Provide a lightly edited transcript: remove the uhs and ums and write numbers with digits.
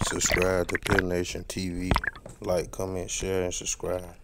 Subscribe to Pit Nation TV. Like, comment, share, and subscribe.